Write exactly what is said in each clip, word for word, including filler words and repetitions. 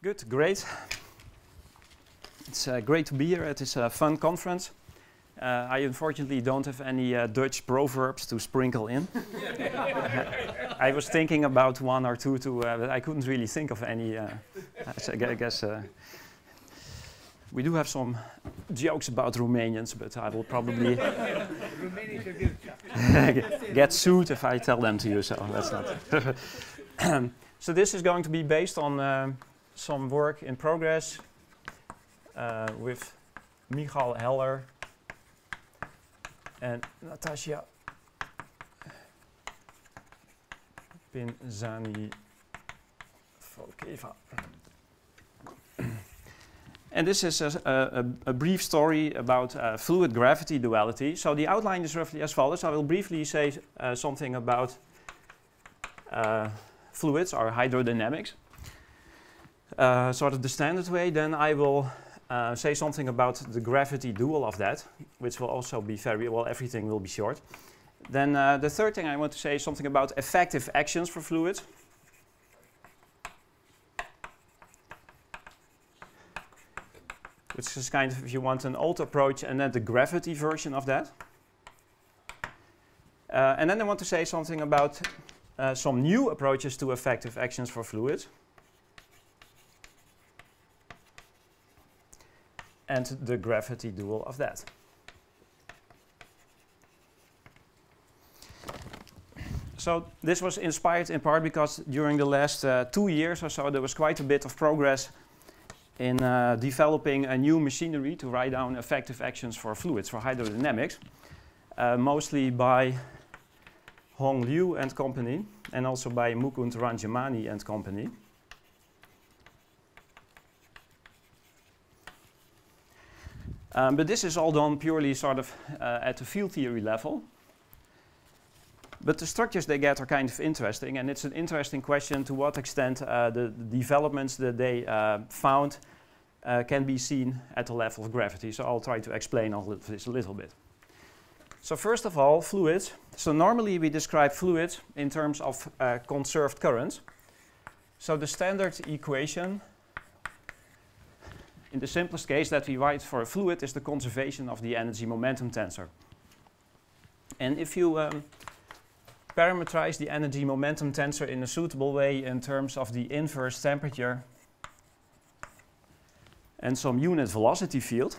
Good, great. It's uh, great to be here at this uh, fun conference. Uh, I unfortunately don't have any uh, Dutch proverbs to sprinkle in. I was thinking about one or two, to, uh, but I couldn't really think of any. Uh, so I guess uh, we do have some jokes about Romanians, but I will probably get sued if I tell them to you, so that's not. So this is going to be based on uh, some work in progress uh, with Michal Heller and Natasja Pinzani Volkeva. And this is a, a, a brief story about uh, fluid gravity duality. So the outline is roughly as follows. I will briefly say uh, something about uh, fluids or hydrodynamics, uh, sort of the standard way. Then I will uh, say something about the gravity dual of that, which will also be very, well, everything will be short. Then uh, the third thing I want to say is something about effective actions for fluids. Which is kind of, if you want, an old approach and then the gravity version of that. Uh, and then I want to say something about uh, some new approaches to effective actions for fluids. And the gravity dual of that. So this was inspired in part because during the last uh, two years or so there was quite a bit of progress in uh, developing a new machinery to write down effective actions for fluids, for hydrodynamics, uh, mostly by Hong Liu and company, and also by Mukund Ranjamani and company. Um, but this is all done purely sort of uh, at the field theory level. But the structures they get are kind of interesting, and it's an interesting question to what extent uh, the, the developments that they uh, found uh, can be seen at the level of gravity. So I'll try to explain all of this a little bit. So first of all, fluids. So normally we describe fluids in terms of uh, conserved current. So the standard equation, in the simplest case that we write for a fluid, is the conservation of the energy momentum tensor. And if you um, parameterize the energy momentum tensor in a suitable way in terms of the inverse temperature and some unit velocity field,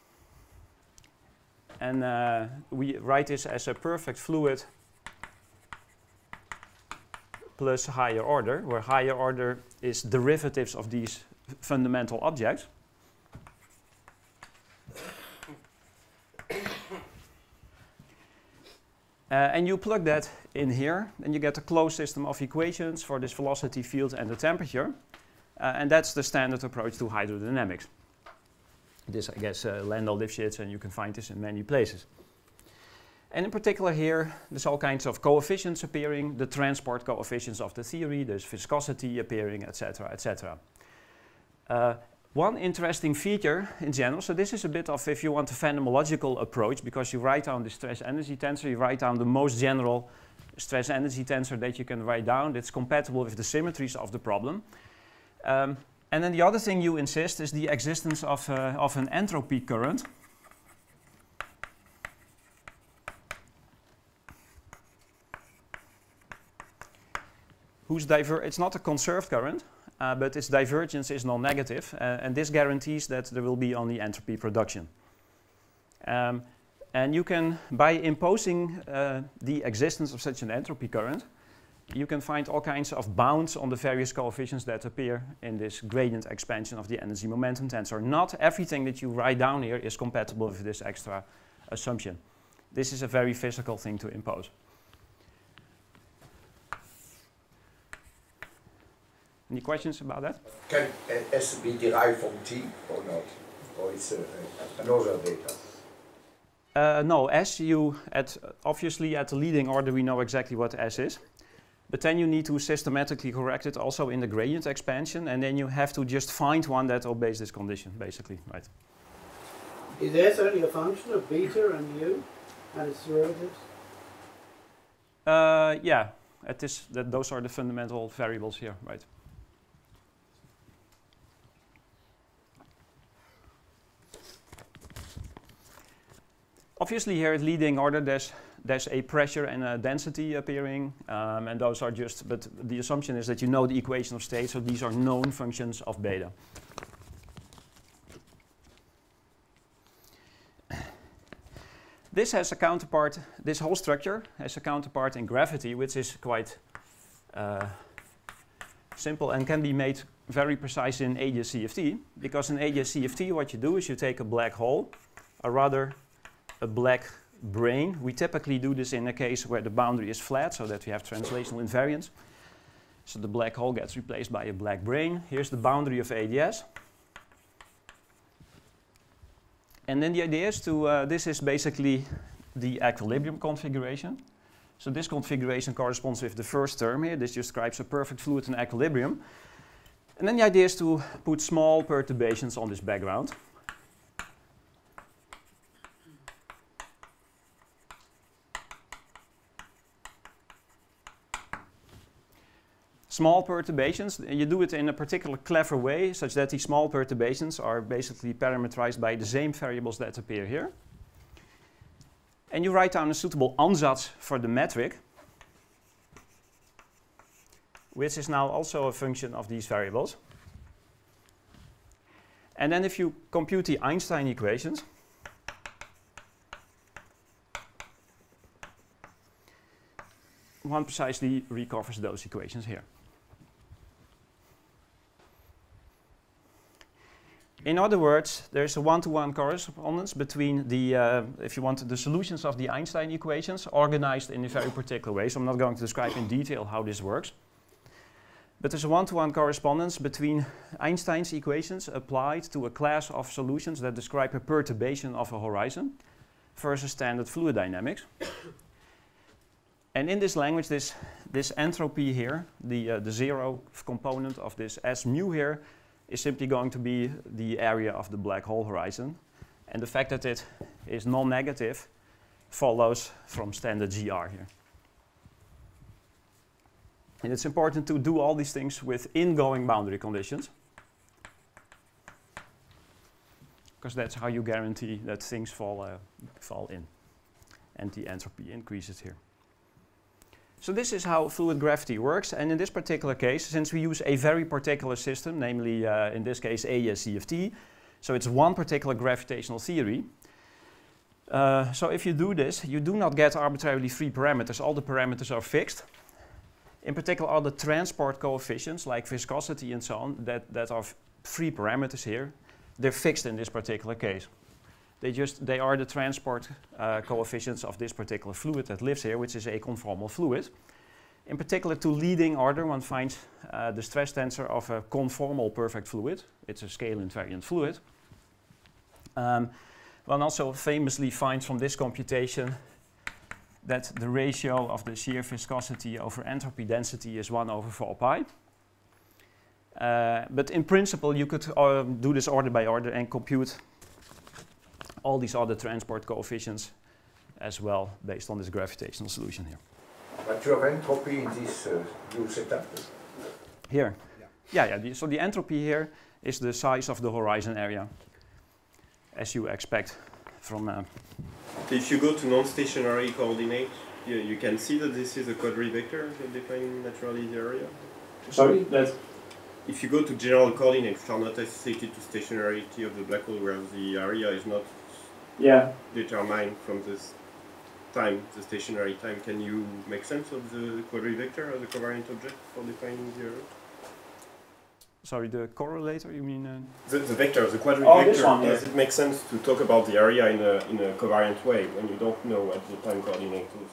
and uh, we write this as a perfect fluid plus higher order, where higher order is derivatives of these fundamental objects. Uh, and you plug that in here, and you get a closed system of equations for this velocity field and the temperature. Uh, and that's the standard approach to hydrodynamics. This, I guess, uh, Landau-Lifshitz, and you can find this in many places. And in particular here, there's all kinds of coefficients appearing, the transport coefficients of the theory, there's viscosity appearing, et cetera, et cetera. Uh, One interesting feature in general, so this is a bit of, if you want, a phenomenological approach, because you write down the stress energy tensor, you write down the most general stress energy tensor that you can write down that's compatible with the symmetries of the problem. Um, and then the other thing you insist is the existence of, uh, of an entropy current. Whose diver it's not a conserved current. Uh, but its divergence is non-negative, uh, and this guarantees that there will be only entropy production. Um, and you can, by imposing uh, the existence of such an entropy current, you can find all kinds of bounds on the various coefficients that appear in this gradient expansion of the energy momentum tensor. Not everything that you write down here is compatible with this extra assumption. This is a very physical thing to impose. Any questions about that? Can S be derived from T or not? Or it's uh, another data? Uh, no, S, you, at, obviously at the leading order we know exactly what S is. But then you need to systematically correct it also in the gradient expansion, and then you have to just find one that obeys this condition, basically, right? Is S only a function of beta and u and its derivatives? Uh, yeah, at this, that those are the fundamental variables here, right? Obviously here at leading order there's, there's a pressure and a density appearing, um, and those are just, but the assumption is that you know the equation of state, so these are known functions of beta. This has a counterpart, this whole structure has a counterpart in gravity, which is quite uh, simple and can be made very precise in A D S C F T, because in A D S C F T what you do is you take a black hole, or rather a black brane. We typically do this in a case where the boundary is flat, so that we have translational invariance. So the black hole gets replaced by a black brane. Here's the boundary of A D S. And then the idea is to, uh, this is basically the equilibrium configuration. So this configuration corresponds with the first term here. This describes a perfect fluid in equilibrium. And then the idea is to put small perturbations on this background. Small perturbations, you do it in a particular clever way, such that these small perturbations are basically parameterized by the same variables that appear here. And you write down a suitable ansatz for the metric, which is now also a function of these variables. And then if you compute the Einstein equations, one precisely recovers those equations here. In other words, there's a one-to-one correspondence between the, uh, if you want, the solutions of the Einstein equations organized in a very particular way. So I'm not going to describe in detail how this works. But there's a one-to-one correspondence between Einstein's equations applied to a class of solutions that describe a perturbation of a horizon versus standard fluid dynamics. And in this language, this, this entropy here, the, uh, the zero component of this S mu here, is simply going to be the area of the black hole horizon. And the fact that it is non-negative follows from standard G R here. And it's important to do all these things with ingoing boundary conditions, because that's how you guarantee that things fall, uh, fall in and the entropy increases here. So this is how fluid gravity works, and in this particular case, since we use a very particular system, namely uh, in this case A D S C F T, so it's one particular gravitational theory. Uh, so if you do this, you do not get arbitrarily free parameters. All the parameters are fixed. In particular, all the transport coefficients like viscosity and so on, that, that are free parameters here, they're fixed in this particular case. They just, they are the transport uh, coefficients of this particular fluid that lives here, which is a conformal fluid. In particular, to leading order, one finds uh, the stress tensor of a conformal perfect fluid. It's a scale invariant fluid. Um, one also famously finds from this computation that the ratio of the shear viscosity over entropy density is one over four pi. Uh, but in principle, you could uh, do this order by order and compute all these other transport coefficients as well, based on this gravitational solution here. But you have entropy in this uh, new setup? Here? Yeah, yeah, yeah the, so the entropy here is the size of the horizon area, as you expect from... Uh, if you go to non-stationary coordinate, you, you can see that this is a quadrivector defining naturally the area? Sorry? That if you go to general coordinates, which are not associated to stationarity of the black hole, where the area is not yeah. determined from this time, the stationary time, can you make sense of the quadrivector as a covariant object for defining the area? Sorry, the correlator, you mean? Uh the, the vector, the quadrivector, oh, this one, does yeah. it make sense to talk about the area in a, in a covariant way when you don't know what the time coordinate is?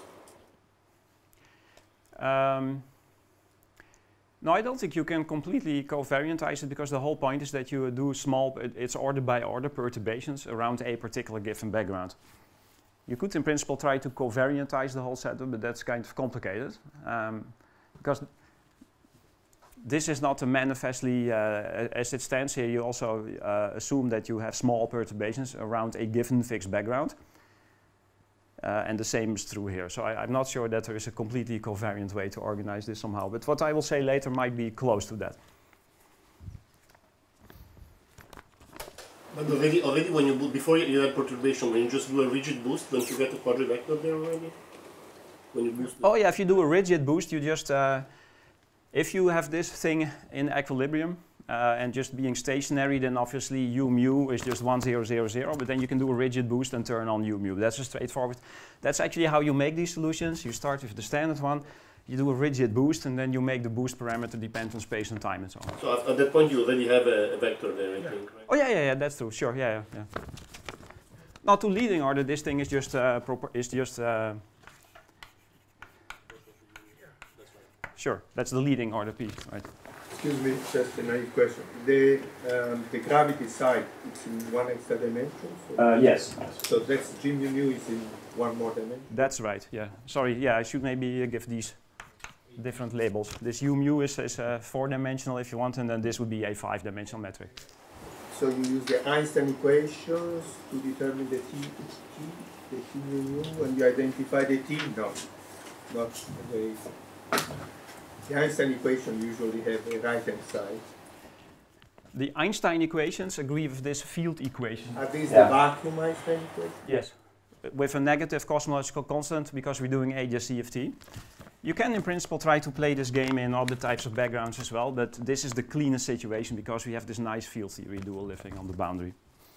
Um, No, I don't think you can completely covariantize it, because the whole point is that you do small, it, it's order by order perturbations around a particular given background. You could in principle try to covariantize the whole setup, but that's kind of complicated. Um, because this is not a manifestly, uh, as it stands here, you also uh, assume that you have small perturbations around a given fixed background. Uh, and the same is true here. So I, I'm not sure that there is a completely covariant way to organize this somehow. But what I will say later might be close to that. But already, already when you bo- before you have perturbation, when you just do a rigid boost, don't you get a quadrivector there already? When you boost. Oh yeah, if you do a rigid boost, you just uh, if you have this thing in equilibrium uh, and just being stationary, then obviously u mu is just one zero zero zero. But then you can do a rigid boost and turn on u mu. That's a straightforward. That's actually how you make these solutions. You start with the standard one. You do a rigid boost, and then you make the boost parameter depend on space and time and so on. So at, at that point you already have a, a vector there, I yeah. think, right? Oh yeah, yeah, yeah, that's true. Sure, yeah, yeah. yeah. Now to leading order, this thing is just uh, proper. Is just. Uh, sure, that's the leading order piece, right? Excuse me, just a naive question. The um, the gravity side, it's in one extra dimension. So, Uh, yes. so that's G mu mu is in one more dimension. That's right. Yeah. Sorry. Yeah, I should maybe uh, give these different labels. This u mu is, is uh, four-dimensional if you want, and then this would be a five-dimensional metric. So you use the Einstein equations to determine the t, t the t mu mu, and you identify the t. No, not the. The Einstein equation usually have a right-hand side. The Einstein equations agree with this field equation. Are these Yeah. the vacuum Einstein equation? Yes. With a negative cosmological constant because we're doing A just C of t. You can in principle try to play this game in other types of backgrounds as well, but this is the cleanest situation because we have this nice field theory dual living on the boundary.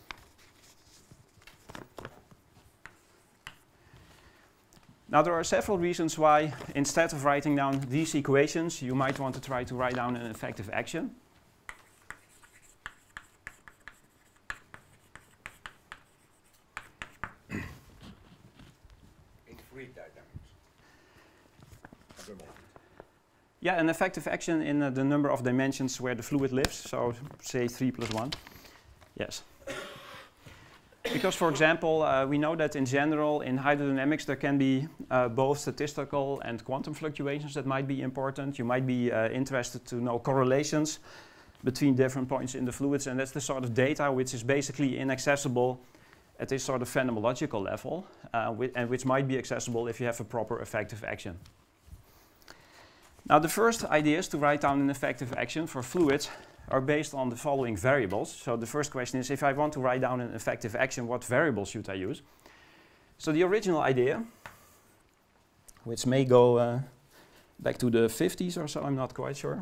Now there are several reasons why instead of writing down these equations, you might want to try to write down an effective action. In three dynamics. At the moment. Yeah, an effective action in uh, the number of dimensions where the fluid lives, so say three plus one. Yes. Because, for example, uh, we know that in general in hydrodynamics there can be uh, both statistical and quantum fluctuations that might be important. You might be uh, interested to know correlations between different points in the fluids, and that's the sort of data which is basically inaccessible at this sort of phenomenological level, uh, wi and which might be accessible if you have a proper effective action. Now the first ideas to write down an effective action for fluids are based on the following variables. So the first question is, if I want to write down an effective action, what variables should I use? So the original idea, which may go uh, back to the fifties or so, I'm not quite sure,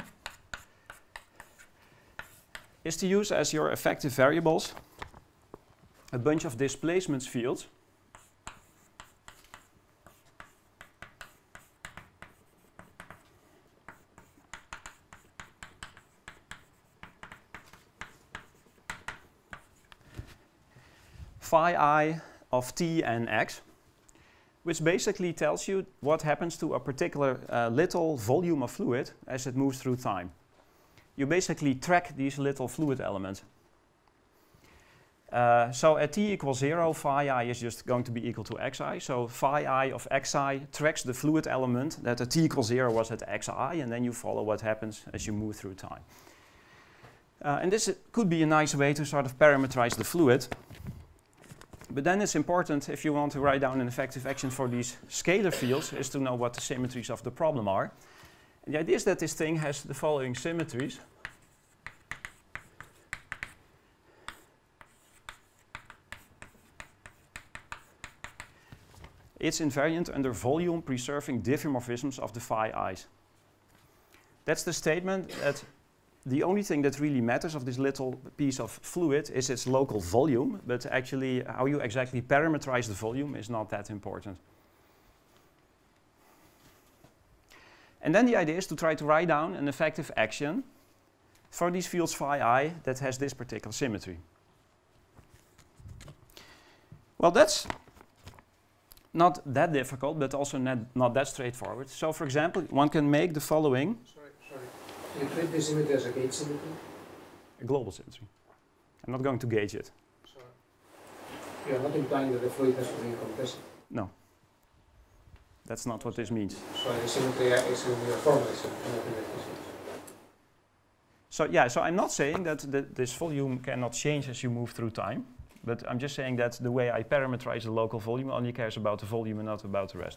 is to use as your effective variables a bunch of displacement fields phi I of t and x, which basically tells you what happens to a particular uh, little volume of fluid as it moves through time. You basically track these little fluid elements. Uh, so at t equals zero, phi I is just going to be equal to xi. So phi I of xi tracks the fluid element that at t equals zero was at xi, and then you follow what happens as you move through time. Uh, and this could be a nice way to sort of parameterize the fluid. But then it's important, if you want to write down an effective action for these scalar fields, is to know what the symmetries of the problem are. And the idea is that this thing has the following symmetries. It's invariant under volume preserving diffeomorphisms of the phi i's. That's the statement that the only thing that really matters of this little piece of fluid is its local volume, but actually how you exactly parameterize the volume is not that important. And then the idea is to try to write down an effective action for these fields phi I that has this particular symmetry. Well, that's not that difficult, but also not, not that straightforward. So, for example, one can make the following. Sorry, sorry. You treat this symmetry as a gauge symmetry? A global symmetry. I'm not going to gauge it. Sorry. You are not implying that the fluid has to be incompressible? No. That's not what this means. So the symmetry is in your formalism. So yeah, so I'm not saying that the, this volume cannot change as you move through time, but I'm just saying that the way I parameterize the local volume only cares about the volume and not about the rest.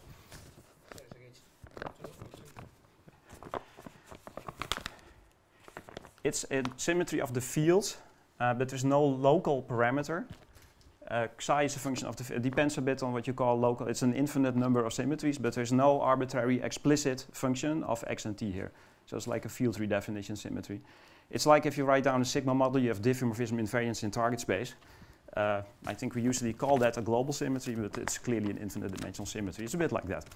It's a symmetry of the fields uh, but there's no local parameter. Uh, psi is a function of the, it depends a bit on what you call local, it's an infinite number of symmetries, but there's no arbitrary explicit function of x and t here. So it's like a field redefinition symmetry. It's like if you write down a sigma model, you have diffeomorphism invariance in target space. Uh, I think we usually call that a global symmetry, but it's clearly an infinite dimensional symmetry. It's a bit like that.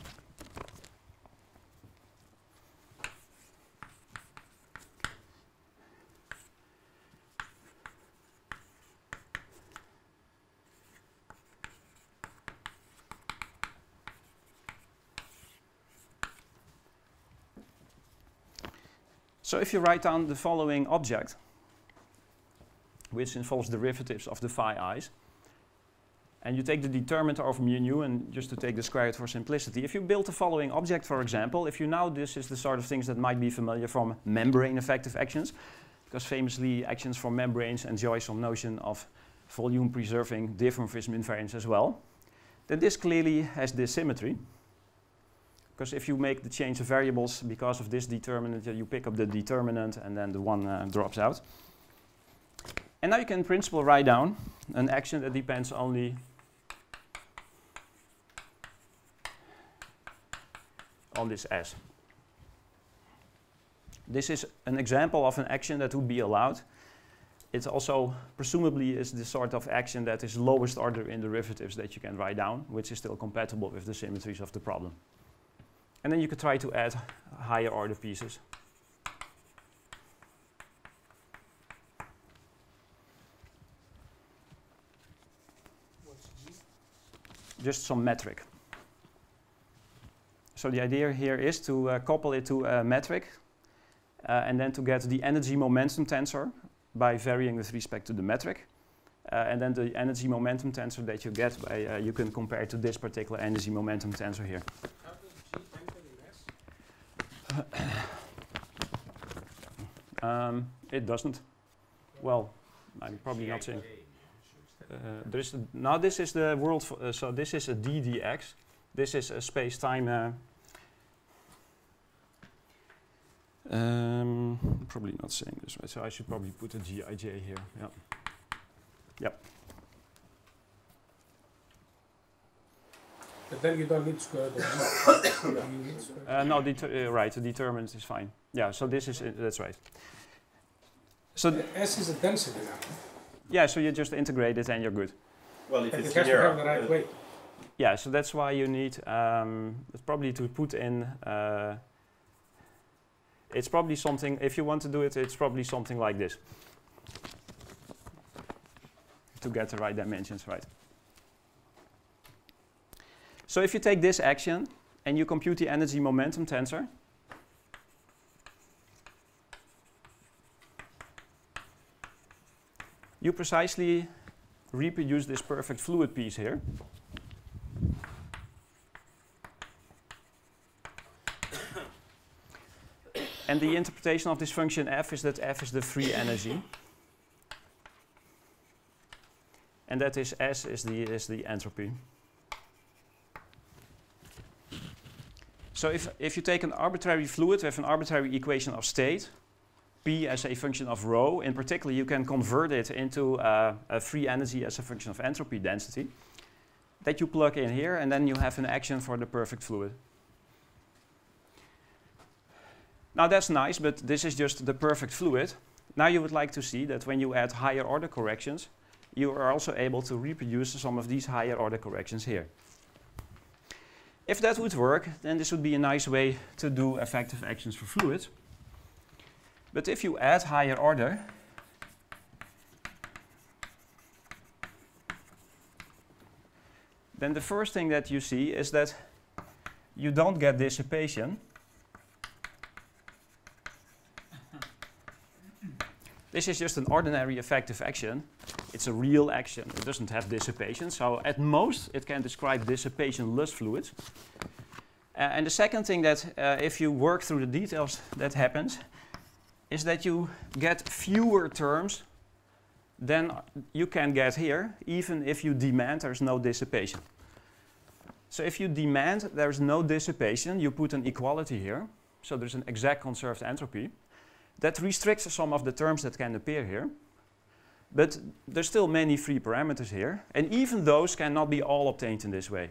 So if you write down the following object, which involves derivatives of the phi i's, and you take the determinant over mu nu, and just to take the square root for simplicity, if you build the following object, for example, if you now, this is the sort of things that might be familiar from membrane effective actions, because famously actions from membranes enjoy some notion of volume preserving diffeomorphism invariance as well, then this clearly has this symmetry. Because if you make the change of variables because of this determinant, you pick up the determinant and then the one uh, drops out. And now you can in principle write down an action that depends only on this S. This is an example of an action that would be allowed. It also presumably is the sort of action that is lowest order in derivatives that you can write down, which is still compatible with the symmetries of the problem. And then you could try to add higher order pieces. Just some metric. So the idea here is to uh, couple it to a metric uh, and then to get the energy momentum tensor by varying with respect to the metric. Uh, and then the energy momentum tensor that you get, by, uh, you can compare to this particular energy momentum tensor here. um, it doesn't. Well, I'm probably not saying. Uh, there is now this is the world. Uh, so this is a d dx. This is a space-time. Uh, um, probably not saying this right. So I should probably put a gij here. Yeah. Yep. But then you don't need square root of u. You need square root. Uh, no, uh, right. The determinant is fine. Yeah. So this is it, that's right. So The S is a density now. yeah. So you just integrate it and you're good. Well, if But it's it has to linear, have the right uh, weight. Yeah. So that's why you need. Um, it's probably to put in. Uh, it's probably something. If you want to do it, it's probably something like this. To get the right dimensions right. So if you take this action and you compute the energy momentum tensor, you precisely reproduce this perfect fluid piece here. And the interpretation of this function f is that f is the free energy. And that is S is the, is the entropy. So if, if you take an arbitrary fluid with an arbitrary equation of state, P as a function of rho, in particular you can convert it into uh, a free energy as a function of entropy density, that you plug in here and then you have an action for the perfect fluid. Now that's nice, but this is just the perfect fluid. Now you would like to see that when you add higher order corrections, you are also able to reproduce some of these higher order corrections here. If that would work, then this would be a nice way to do effective actions for fluids. But if you add higher order, then the first thing that you see is that you don't get dissipation. This is just an ordinary effective action. It's a real action. It doesn't have dissipation. So at most, it can describe dissipation-less fluids. Uh, and the second thing that, uh, if you work through the details, that happens, is that you get fewer terms than you can get here, even if you demand there's no dissipation. So if you demand there's no dissipation, you put an equality here. So there's an exact conserved entropy. That restricts some of the terms that can appear here. But there's still many free parameters here, and even those cannot be all obtained in this way.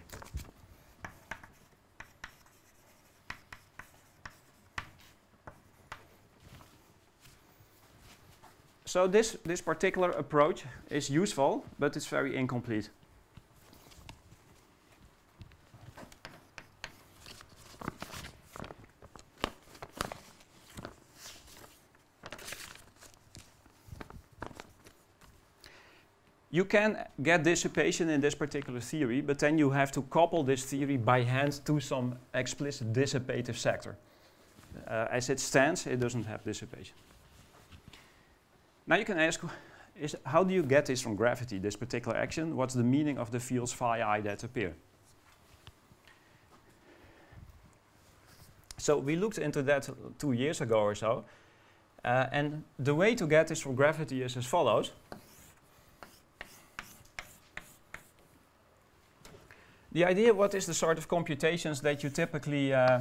So this, this particular approach is useful, but it's very incomplete. You can get dissipation in this particular theory, but then you have to couple this theory by hand to some explicit dissipative sector. Uh, as it stands, it doesn't have dissipation. Now you can ask, is, how do you get this from gravity, this particular action? What's the meaning of the fields phi I that appear? So we looked into that two years ago or so, uh, and the way to get this from gravity is as follows. The idea, what is the sort of computations that you typically uh,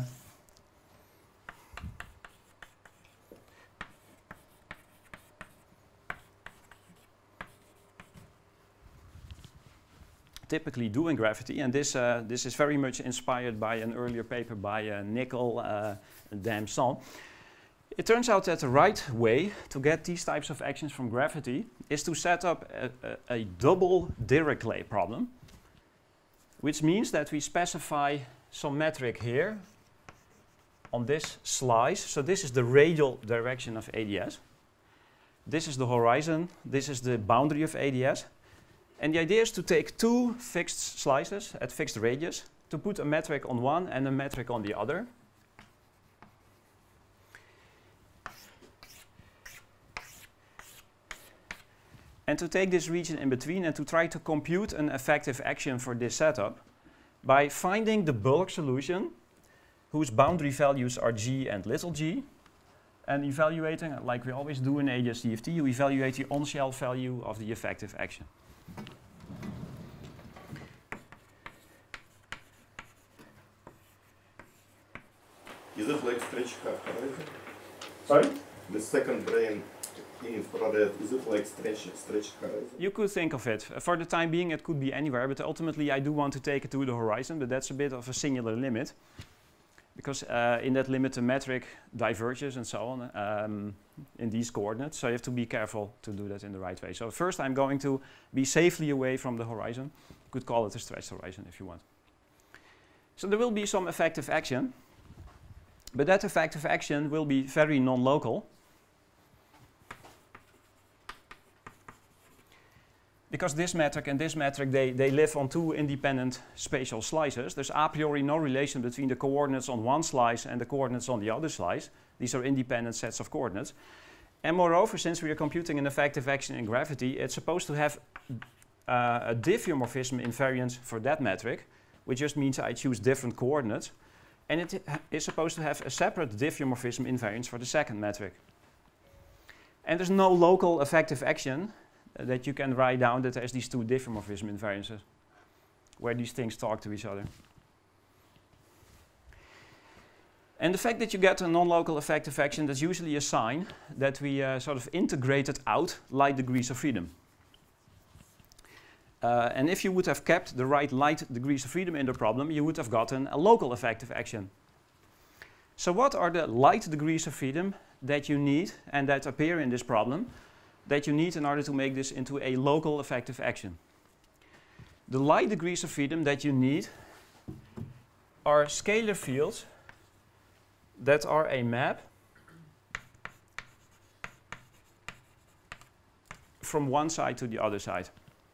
typically do in gravity, and this, uh, this is very much inspired by an earlier paper by uh, Nickel uh, and Damson. It turns out that the right way to get these types of actions from gravity is to set up a, a, a double Dirichlet problem, which means that we specify some metric here on this slice. So this is the radial direction of A D S. This is the horizon. This is the boundary of A D S. And the idea is to take two fixed slices at fixed radius, to put a metric on one and a metric on the other. And to take this region in between and to try to compute an effective action for this setup by finding the bulk solution whose boundary values are g and little g, and evaluating, like we always do in A D S D F T, you evaluate the on-shell value of the effective action. Is it like stretch horizon? Sorry? The second brane infrared, is it like stretch, stretch horizon? You could think of it. Uh, for the time being, it could be anywhere, but ultimately I do want to take it to the horizon, but that's a bit of a singular limit. Because uh, in that limit, the metric diverges and so on um, in these coordinates, so you have to be careful to do that in the right way. So first I'm going to be safely away from the horizon. You could call it a stretched horizon if you want. So there will be some effective action, but that effective action will be very non-local. Because this metric and this metric, they, they live on two independent spatial slices. There's a priori no relation between the coordinates on one slice and the coordinates on the other slice. These are independent sets of coordinates. And moreover, since we are computing an effective action in gravity, it's supposed to have uh, a diffeomorphism invariance for that metric, which just means I choose different coordinates. And it is supposed to have a separate diffeomorphism invariance for the second metric. And there's no local effective action Uh, that you can write down that there's these two diffeomorphism invariances where these things talk to each other. And the fact that you get a non-local effective action, that's usually a sign that we uh, sort of integrated out light degrees of freedom. Uh, and if you would have kept the right light degrees of freedom in the problem, you would have gotten a local effective action. So what are the light degrees of freedom that you need and that appear in this problem that you need in order to make this into a local effective action? The light degrees of freedom that you need are scalar fields that are a map from one side to the other side.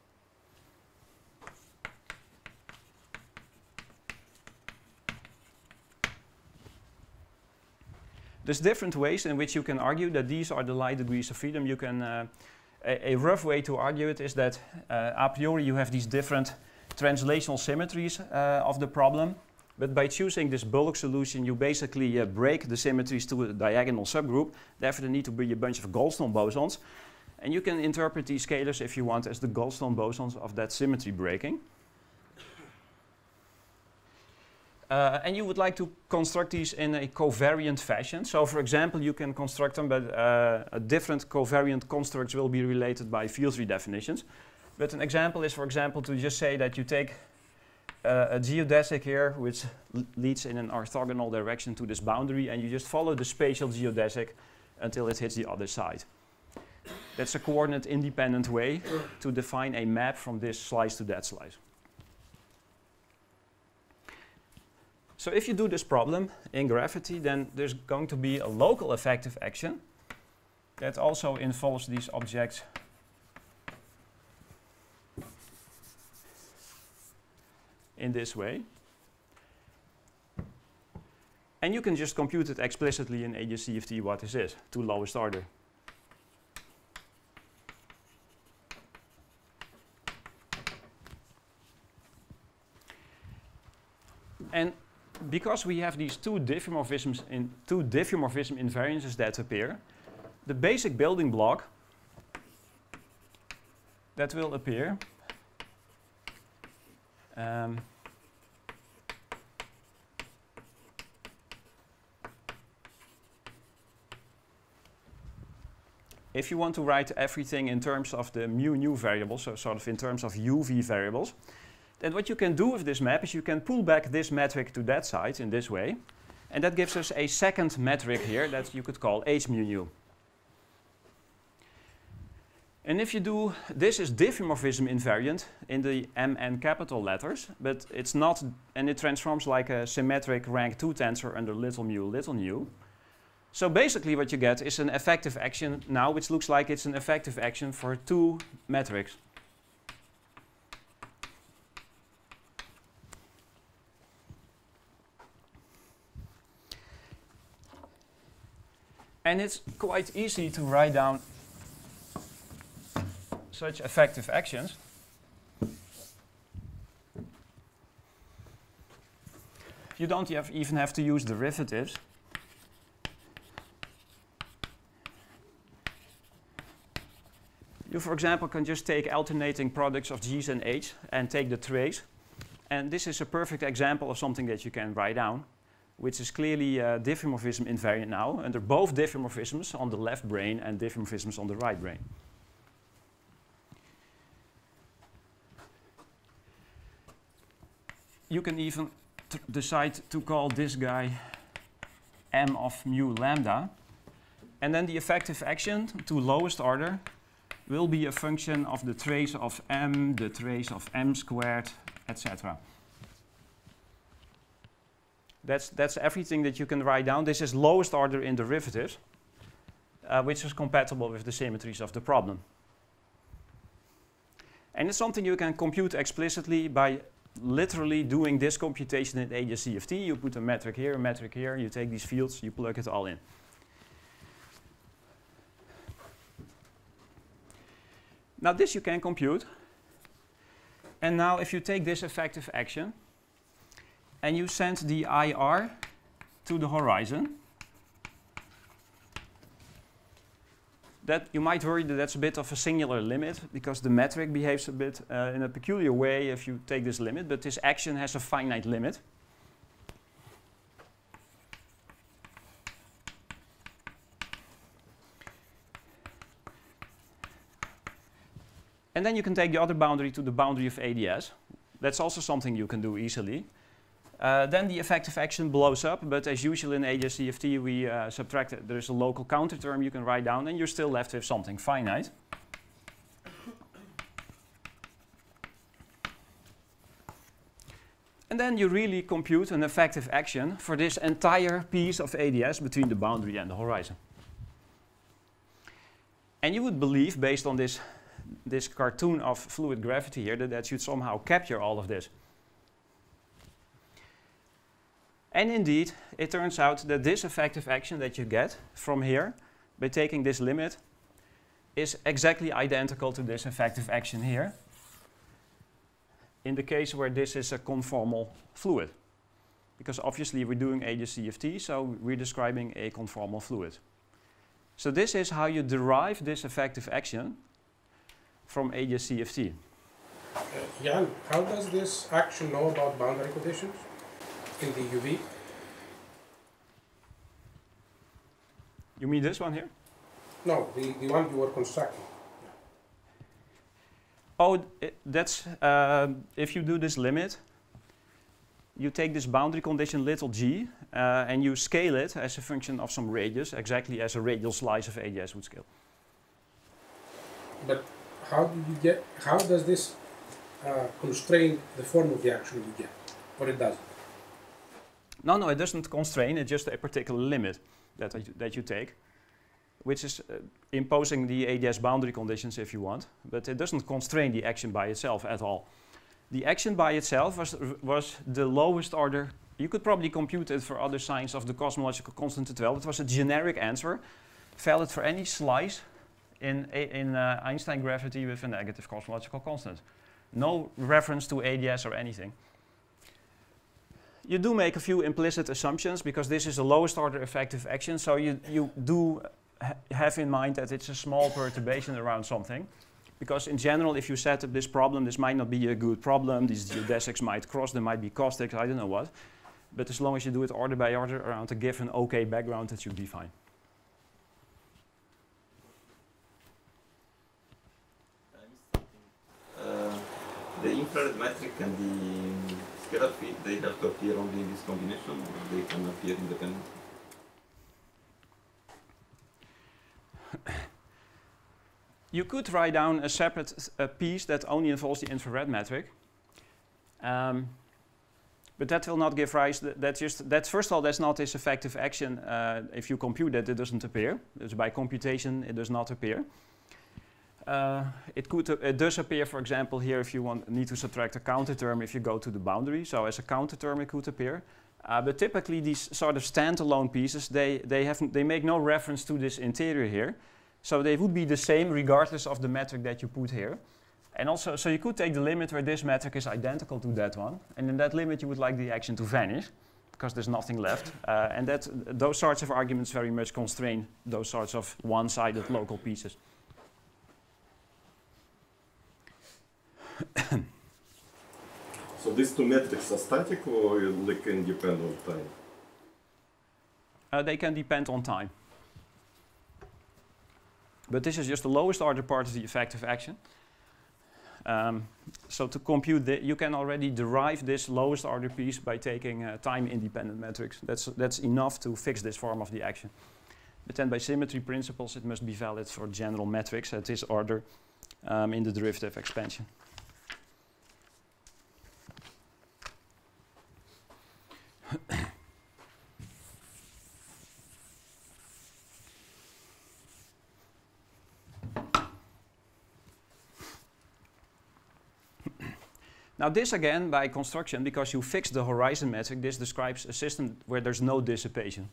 There's different ways in which you can argue that these are the light degrees of freedom. You can, uh, a, a rough way to argue it is that uh, a priori you have these different translational symmetries uh, of the problem, but by choosing this bulk solution you basically uh, break the symmetries to a diagonal subgroup. Therefore there need to be a bunch of Goldstone bosons, and you can interpret these scalars if you want as the Goldstone bosons of that symmetry breaking. Uh, and you would like to construct these in a covariant fashion. So for example, you can construct them, but uh, a different covariant constructs will be related by field redefinitions. But an example is, for example, to just say that you take uh, a geodesic here, which leads in an orthogonal direction to this boundary, and you just follow the spatial geodesic until it hits the other side. That's a coordinate-independent way to define a map from this slice to that slice. So if you do this problem in Gravity, then there's going to be a local effective action that also involves these objects in this way. And you can just compute it explicitly in A J C F T what this is, to lowest order. And because we have these two diffeomorphisms in two diffeomorphism invariances that appear, the basic building block that will appear um, if you want to write everything in terms of the mu nu variables, so sort of in terms of U V variables, then what you can do with this map is you can pull back this metric to that side in this way, and that gives us a second metric here that you could call H mu nu. And if you do, this is diffeomorphism invariant in the M N capital letters, but it's not, and it transforms like a symmetric rank two tensor under little mu, little nu. So basically what you get is an effective action now, which looks like it's an effective action for two metrics. And it's quite easy to write down such effective actions. You don't have even have to use derivatives. You, for example, can just take alternating products of G's and H and take the trace. And this is a perfect example of something that you can write down, which is clearly uh, diffeomorphism invariant now, under both diffeomorphisms on the left brain and diffeomorphisms on the right brain. You can even decide to call this guy M of mu lambda, and then the effective action to lowest order will be a function of the trace of m, the trace of m squared, et cetera. That's, that's everything that you can write down. This is lowest order in derivatives, uh, which is compatible with the symmetries of the problem. And it's something you can compute explicitly by literally doing this computation in A J C F T. You put a metric here, a metric here, you take these fields, you plug it all in. Now this you can compute. And now if you take this effective action and you send the I R to the horizon, that you might worry that that's a bit of a singular limit because the metric behaves a bit uh, in a peculiar way if you take this limit, but this action has a finite limit. And then you can take the other boundary to the boundary of A D S. That's also something you can do easily. Uh, then the effective action blows up, but as usual in A J C F T we uh, subtract it. There's a local counter term you can write down and you're still left with something finite. And then you really compute an effective action for this entire piece of A D S between the boundary and the horizon. And you would believe, based on this, this cartoon of fluid gravity here, that that should somehow capture all of this. And indeed, it turns out that this effective action that you get from here, by taking this limit, is exactly identical to this effective action here, in the case where this is a conformal fluid. Because obviously we're doing A J C F T, so we're describing a conformal fluid. So this is how you derive this effective action from A J C F T. Uh, Jan, how does this action know about boundary conditions? in the U V? You mean this one here? No, the, the one you were constructing. Oh, it, that's, uh, if you do this limit, you take this boundary condition little g, uh, and you scale it as a function of some radius, exactly as a radial slice of A D S would scale. But how do you get, how does this uh, constrain the form of the action you get? Or it doesn't? No, no, it doesn't constrain, it's just a particular limit that, you, that you take, which is uh, imposing the A D S boundary conditions if you want, but it doesn't constrain the action by itself at all. The action by itself was, was the lowest order. You could probably compute it for other signs of the cosmological constant as well. It was a generic answer, valid for any slice in, in uh, Einstein gravity with a negative cosmological constant. No reference to A D S or anything. You do make a few implicit assumptions because this is the lowest order effective action, so you, you do ha have in mind that it's a small perturbation around something. Because in general, if you set up this problem, this might not be a good problem, these geodesics might cross, there might be caustics, I don't know what. But as long as you do it order by order around a given okay background, it should be fine. Uh, the infrared metric and the scalar field, they have to appear only in this combination, or they can appear independently? You could write down a separate uh, piece that only involves the infrared metric, um, but that will not give rise. Th that just that first of all, that's not this effective action. Uh, if you compute that, it doesn't appear. It's by computation, it does not appear. Uh, it could uh, it does appear, for example, here if you want need to subtract a counter term if you go to the boundary. So as a counter term, it could appear. Uh, but typically, these sort of standalone pieces, they they have they make no reference to this interior here. So they would be the same regardless of the metric that you put here. And also, so you could take the limit where this metric is identical to that one. And in that limit, you would like the action to vanish because there's nothing left. Uh, and that, those sorts of arguments very much constrain those sorts of one-sided local pieces. So these two metrics are static or they can depend on time? Uh, they can depend on time. But this is just the lowest order part of the effective action. Um, so to compute, the, you can already derive this lowest order piece by taking uh, time-independent metrics. That's, that's enough to fix this form of the action. But then by symmetry principles, it must be valid for general metrics at this order um, in the derivative expansion. Now this again, by construction, because you fix the horizon metric, this describes a system where there's no dissipation.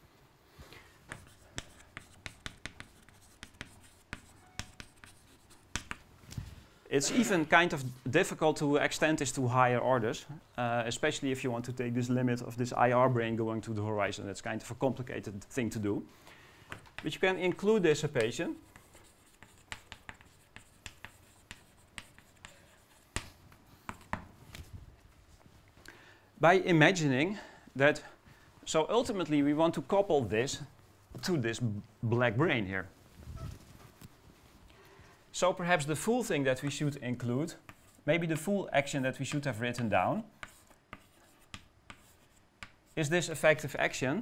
It's even kind of difficult to extend this to higher orders, uh, especially if you want to take this limit of this I R brane going to the horizon. That's kind of a complicated thing to do. But you can include dissipation. By imagining that, so ultimately we want to couple this to this black brane here. So perhaps the full thing that we should include, maybe the full action that we should have written down, is this effective action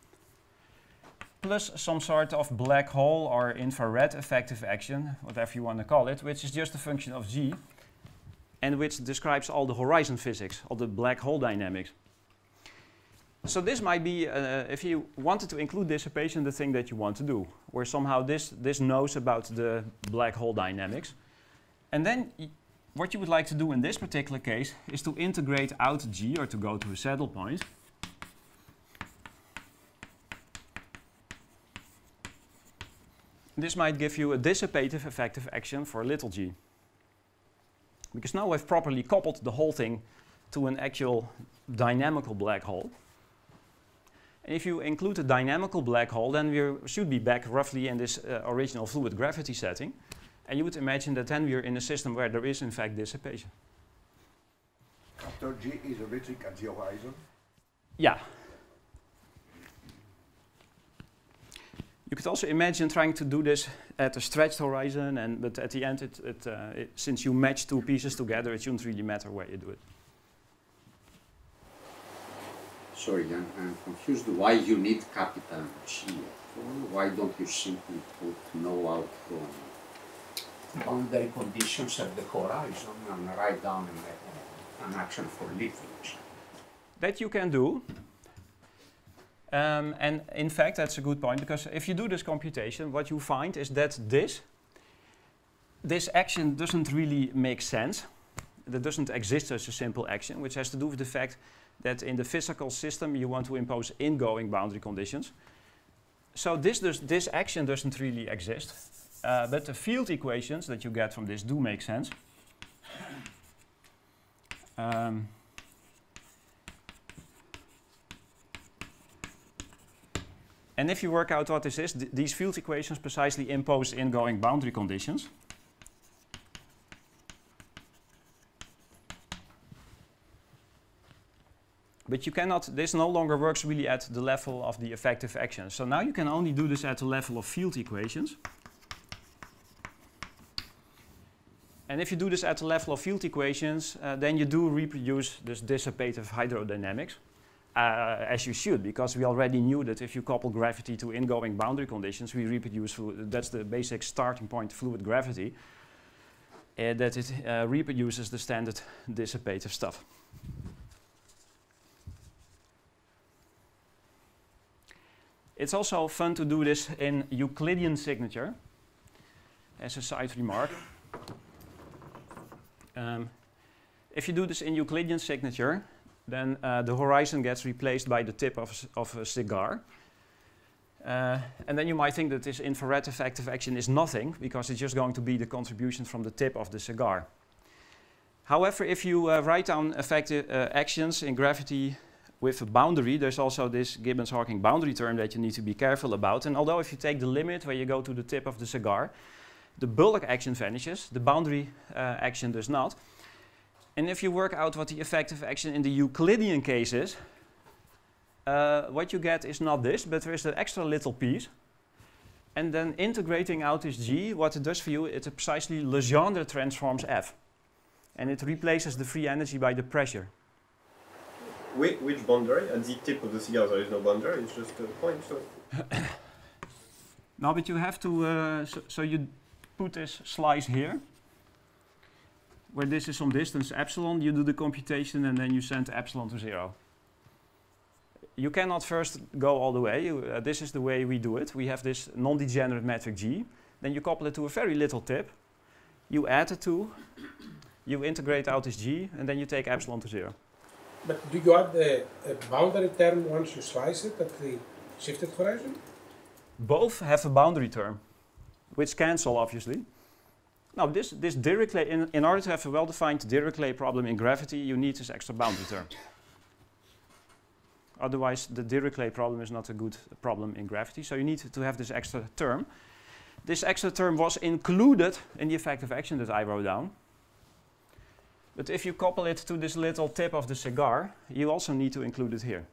plus some sort of black hole or infrared effective action, whatever you want to call it, which is just a function of g, and which describes all the horizon physics, all the black hole dynamics. So this might be, uh, if you wanted to include dissipation, the thing that you want to do, where somehow this, this knows about the black hole dynamics. And then y what you would like to do in this particular case is to integrate out g, or to go to a saddle point. This might give you a dissipative effective action for little g. Because now we've properly coupled the whole thing to an actual dynamical black hole. And if you include a dynamical black hole, then we should be back roughly in this uh, original fluid gravity setting. And you would imagine that then we're in a system where there is in fact dissipation. After G is electric at the horizon. yeah. You could also imagine trying to do this at a stretched horizon, and but at the end, it, it, uh, it, since you match two pieces together, it shouldn't really matter where you do it. Sorry, I'm, I'm confused. Why you need capital G? Why don't you simply put no outflow boundary conditions at the horizon and write down an, an action for leakage? That you can do. Um, and in fact, that's a good point, because if you do this computation, what you find is that this, this action doesn't really make sense. That doesn't exist as a simple action, which has to do with the fact that in the physical system you want to impose ingoing boundary conditions. So this, does, this action doesn't really exist, uh, but the field equations that you get from this do make sense. Um, And if you work out what this is, th these field equations precisely impose ingoing boundary conditions. But you cannot, this no longer works really at the level of the effective action. So now you can only do this at the level of field equations. And if you do this at the level of field equations, uh, then you do reproduce this dissipative hydrodynamics. Uh, as you should, because we already knew that if you couple gravity to ingoing boundary conditions, we reproduce fluid. That's the basic starting point of fluid gravity, uh, that it uh, reproduces the standard dissipative stuff. It's also fun to do this in Euclidean signature, as a side remark. Um, if you do this in Euclidean signature, then uh, the horizon gets replaced by the tip of, of a cigar. Uh, and then you might think that this infrared effective action is nothing, because it's just going to be the contribution from the tip of the cigar. However, if you uh, write down effective uh, actions in gravity with a boundary, there's also this Gibbons-Hawking boundary term that you need to be careful about. And although if you take the limit where you go to the tip of the cigar, the bulk action vanishes, the boundary uh, action does not. And if you work out what the effective action in the Euclidean case is, uh, what you get is not this, but there is an extra little piece. And then integrating out this G, what it does for you, it precisely Legendre transforms F. And it replaces the free energy by the pressure. Which, which boundary? At the tip of the cigar there is no boundary, it's just a point. So. No, but you have to, uh, so, so you put this slice here, where this is some distance epsilon, you do the computation and then you send epsilon to zero. You cannot first go all the way. You, uh, this is the way we do it. We have this non-degenerate metric G. Then you couple it to a very little tip. You add the two. You integrate out this G, and then you take epsilon to zero. But do you add the uh, boundary term once you slice it at the shifted horizon? Both have a boundary term, which cancel, obviously. Now, this, this Dirichlet, in, in order to have a well-defined Dirichlet problem in gravity, you need this extra boundary term. Otherwise, the Dirichlet problem is not a good problem in gravity, so you need to have this extra term. This extra term was included in the effective action that I wrote down. But if you couple it to this little tip of the cigar, you also need to include it here.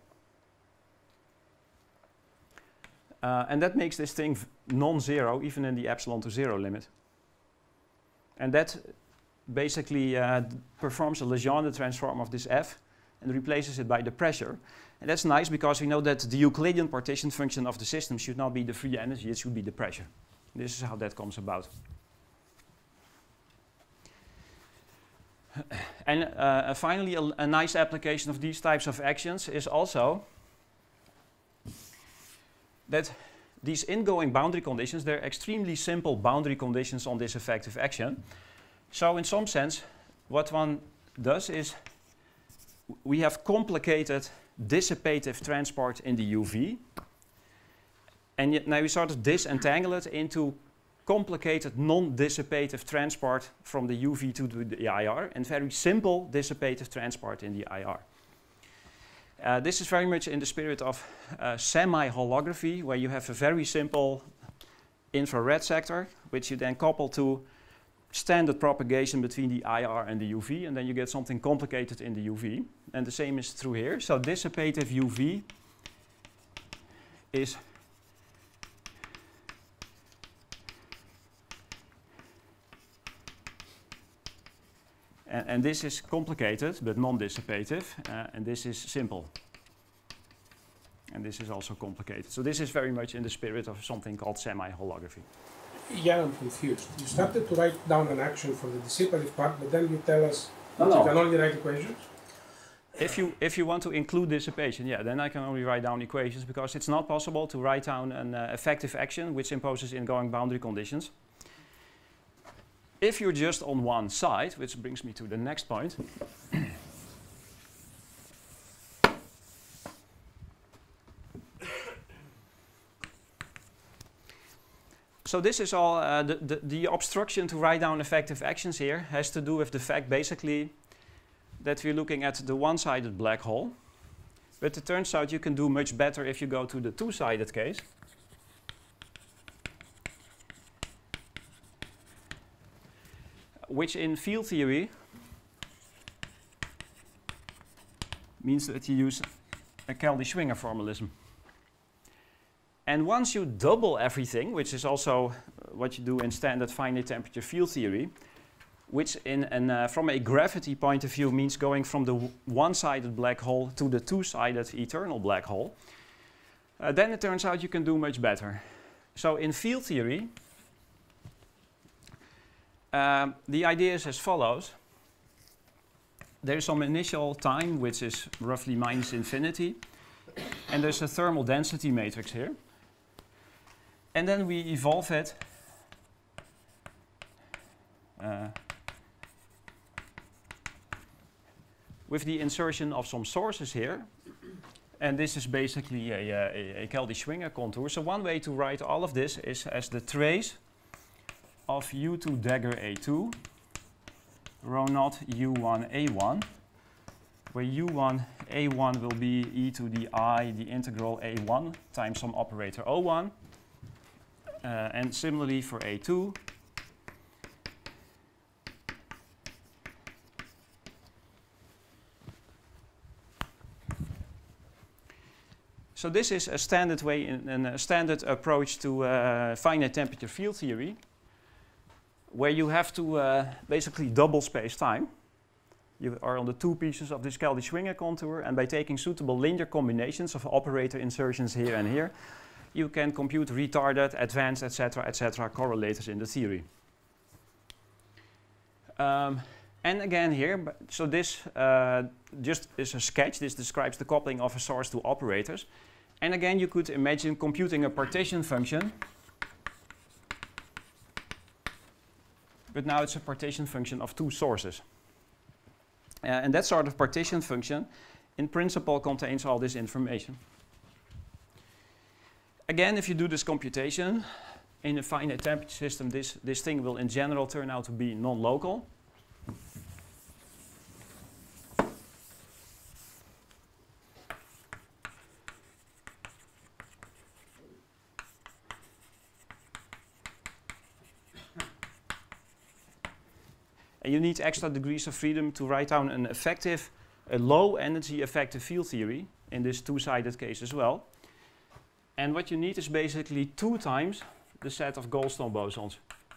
Uh, and that makes this thing non-zero, even in the epsilon to zero limit. And that basically uh, performs a Legendre transform of this F and replaces it by the pressure. And that's nice because we know that the Euclidean partition function of the system should not be the free energy, it should be the pressure. This is how that comes about. And uh, finally, a, a nice application of these types of actions is also that these ingoing boundary conditions, they're extremely simple boundary conditions on this effective action. So in some sense, what one does is we have complicated dissipative transport in the U V. And yet now we sort of disentangle it into complicated non-dissipative transport from the U V to the I R and very simple dissipative transport in the I R. Uh, this is very much in the spirit of uh, semi-holography, where you have a very simple infrared sector, which you then couple to standard propagation between the I R and the U V, and then you get something complicated in the U V. And the same is true here. So dissipative U V is and, and this is complicated but non-dissipative, uh, and this is simple. And this is also complicated. So this is very much in the spirit of something called semi-holography. Yeah, I'm confused. You started to write down an action for the dissipative part, but then you tell us No, that no. you can only write equations? If you, if you want to include dissipation, yeah, then I can only write down equations, because it's not possible to write down an uh, effective action which imposes ingoing boundary conditions. If you're just on one side, which brings me to the next point. So this is all, uh, the, the, the obstruction to write down effective actions here has to do with the fact basically that we're looking at the one-sided black hole. But it turns out you can do much better if you go to the two-sided case. Which in field theory means that you use a Keldy-Schwinger formalism. And once you double everything, which is also uh, what you do in standard finite temperature field theory, which in an, uh, from a gravity point of view means going from the one-sided black hole to the two-sided eternal black hole, uh, then it turns out you can do much better. So in field theory, um, the idea is as follows. There's some initial time, which is roughly minus infinity, and there's a thermal density matrix here. And then we evolve it uh, with the insertion of some sources here. And this is basically a, a, a Keldy-Schwinger contour. So one way to write all of this is as the trace of U two dagger A two, rho naught U one A one, where U one A one will be e to the I, the integral A one times some operator O one. Uh, and similarly for A two, so this is a standard way, in, in a standard approach to uh, finite temperature field theory, where you have to uh, basically double space-time. You are on the two pieces of this Keldy-Schwinger contour, and by taking suitable linear combinations of operator insertions here and here, you can compute retarded, advanced, et cetera, et cetera, correlators in the theory. Um, and again here, but so this uh, just is a sketch. This describes the coupling of a source to operators. And again, you could imagine computing a partition function. But now it's a partition function of two sources. Uh, and that sort of partition function, in principle, contains all this information. Again, if you do this computation in a finite temperature system, this, this thing will in general turn out to be non-local. And you need extra degrees of freedom to write down an effective, a low energy effective field theory in this two-sided case as well. And what you need is basically two times the set of Goldstone bosons.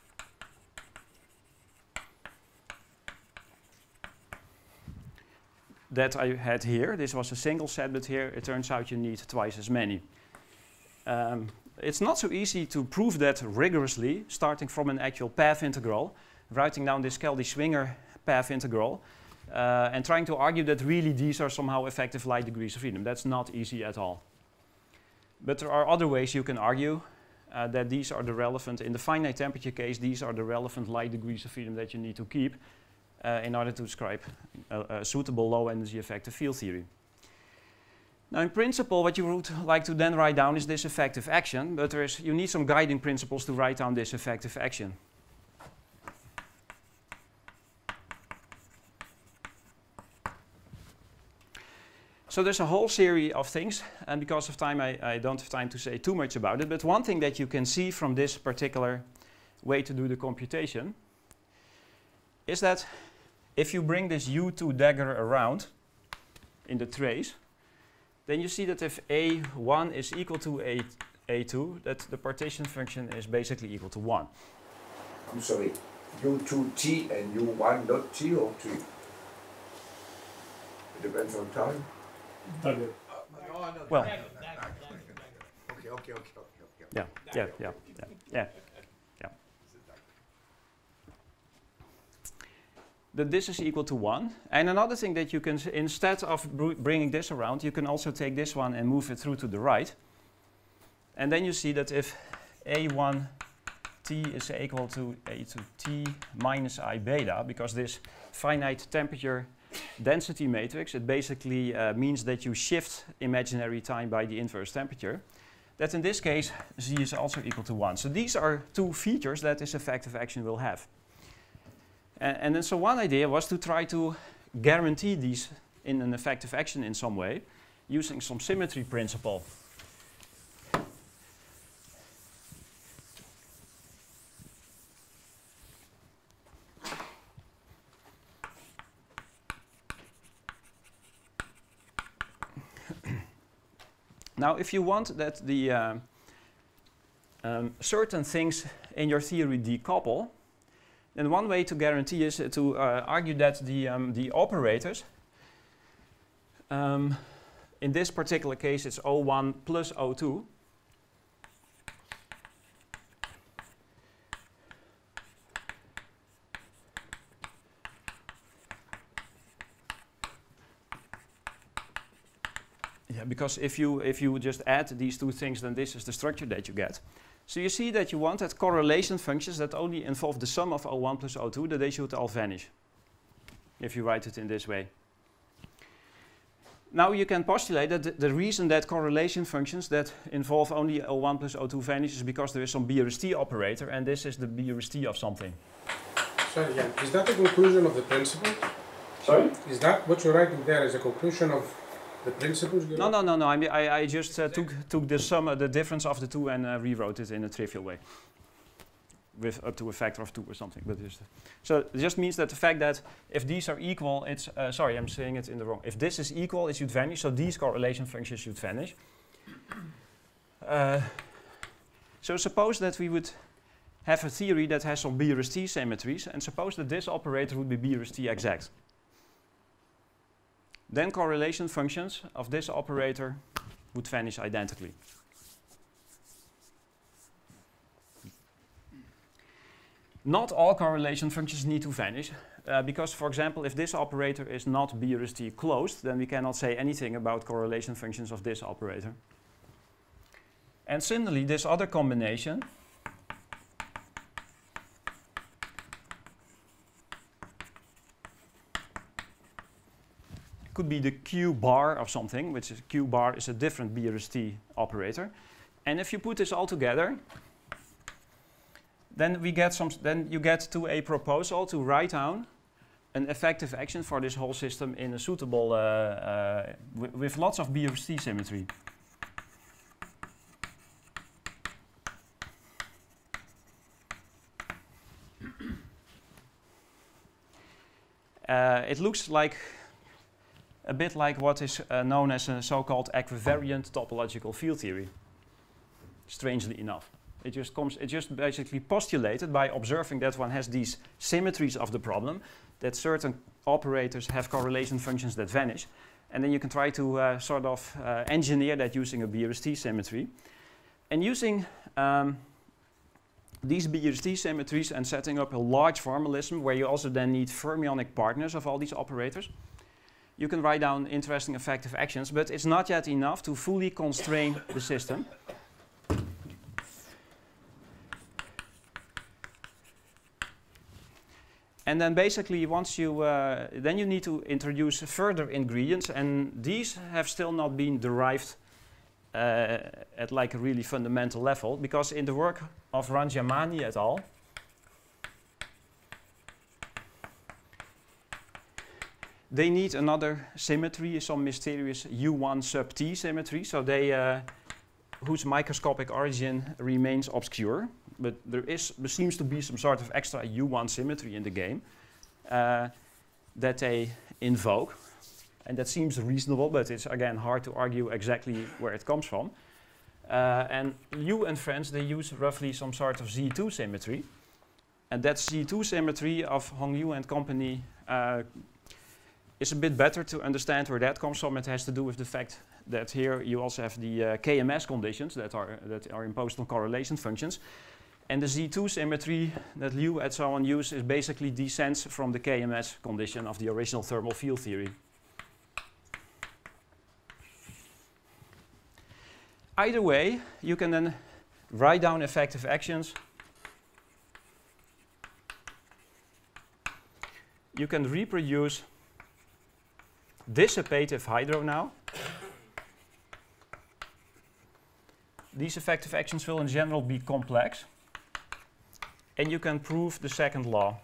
That I had here. This was a single set, but here it turns out you need twice as many. Um, it's not so easy to prove that rigorously, starting from an actual path integral, writing down this Keldy-Schwinger path integral, uh, and trying to argue that really these are somehow effective light degrees of freedom. That's not easy at all. But there are other ways you can argue uh, that these are the relevant, in the finite temperature case, these are the relevant light degrees of freedom that you need to keep uh, in order to describe a, a suitable low energy effective field theory. Now in principle, what you would like to then write down is this effective action, but there is, you need some guiding principles to write down this effective action. So there's a whole series of things, and because of time I, I don't have time to say too much about it, but one thing that you can see from this particular way to do the computation is that if you bring this U two dagger around in the trace, then you see that if A one is equal to A, A two, that the partition function is basically equal to one. I'm sorry, U two T and U one not T or T? It depends on time. Dagger. Well, Okay, okay, okay, okay, okay. yeah, yeah, yeah, yeah, yeah, yeah. That this is equal to one. And another thing that you can, s instead of br bringing this around, you can also take this one and move it through to the right. And then you see that if A one T is equal to A two T minus I beta, because this finite temperature density matrix, it basically uh, means that you shift imaginary time by the inverse temperature, that in this case Z is also equal to one. So these are two features that this effective action will have. Uh, and then so one idea was to try to guarantee these in an effective action in some way, using some symmetry principle. Now, if you want that the uh, um, certain things in your theory decouple, then one way to guarantee is uh, to uh, argue that the, um, the operators, um, in this particular case it's O one plus O two, yeah, because if you, if you just add these two things, then this is the structure that you get. So you see that you want that correlation functions that only involve the sum of O one plus O two, that they should all vanish, if you write it in this way. Now you can postulate that th the reason that correlation functions that involve only O one plus O two vanish is because there is some B R S T operator, and this is the B R S T of something. Sorry, Jan, is that the conclusion of the principle? Sorry? Is that what you're writing there as a conclusion of the principles? You No, no, no, no. I mean, I, I just uh, took took the sum, uh, the difference of the two, and uh, rewrote it in a trivial way, with up to a factor of two or something. But just so it just means that the fact that if these are equal, it's uh, sorry, I'm saying it in the wrong. If this is equal, it should vanish. So these correlation functions should vanish. Uh, so suppose that we would have a theory that has some B R S T symmetries, and suppose that this operator would be B R S T exact. Then correlation functions of this operator would vanish identically. Not all correlation functions need to vanish, uh, because, for example, if this operator is not B R S T closed, then we cannot say anything about correlation functions of this operator. And similarly, this other combination could be the Q bar of something, which is Q bar is a different B R S T operator. And if you put this all together, then we get some. Then you get to a proposal to write down an effective action for this whole system in a suitable uh, uh, with lots of B R S T symmetry. Uh, it looks like a bit like what is uh, known as a so-called equivariant topological field theory. Strangely enough, it just comes. It just basically postulated by observing that one has these symmetries of the problem, that certain operators have correlation functions that vanish, and then you can try to uh, sort of uh, engineer that using a B R S T symmetry, and using um, these B R S T symmetries and setting up a large formalism where you also then need fermionic partners of all these operators. You can write down interesting effective actions, but it's not yet enough to fully constrain the system. And then basically once you, uh, then you need to introduce further ingredients, and these have still not been derived uh, at like a really fundamental level, because in the work of Ranjamani et al., they need another symmetry, some mysterious U one sub T symmetry, so they, uh, whose microscopic origin remains obscure, but there is, there seems to be some sort of extra U one symmetry in the game, uh, that they invoke. And that seems reasonable, but it's again hard to argue exactly where it comes from. Uh, and Liu and friends, they use roughly some sort of Z two symmetry. And that Z two symmetry of Hongyu and company uh, is a bit better to understand where that comes from. It has to do with the fact that here you also have the uh, K M S conditions that are, that are imposed on correlation functions. And the Z two symmetry that Liu and so on use is basically descends from the K M S condition of the original thermal field theory. Either way, you can then write down effective actions. You can reproduce dissipative hydro now. These effective actions will in general be complex. And you can prove the second law.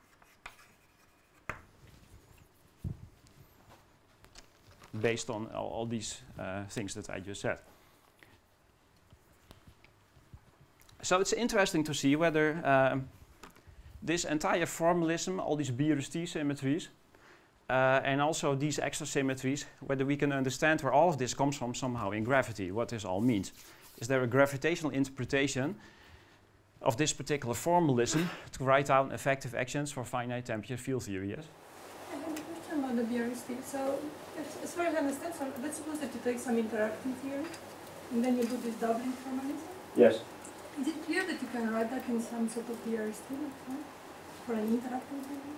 Based on all, all these uh, things that I just said. So it's interesting to see whether um, this entire formalism, all these B R S T symmetries, uh, and also these extra symmetries, whether we can understand where all of this comes from somehow in gravity, what this all means. Is there a gravitational interpretation of this particular formalism to write down effective actions for finite temperature field theory? Yes? I have a question about the B R S T. So, as, as far as I understand, so let's suppose that you take some interacting theory, and then you do this doubling formalism. Yes. Is it clear that you can write that in some sort of B R S T for an interacting theory?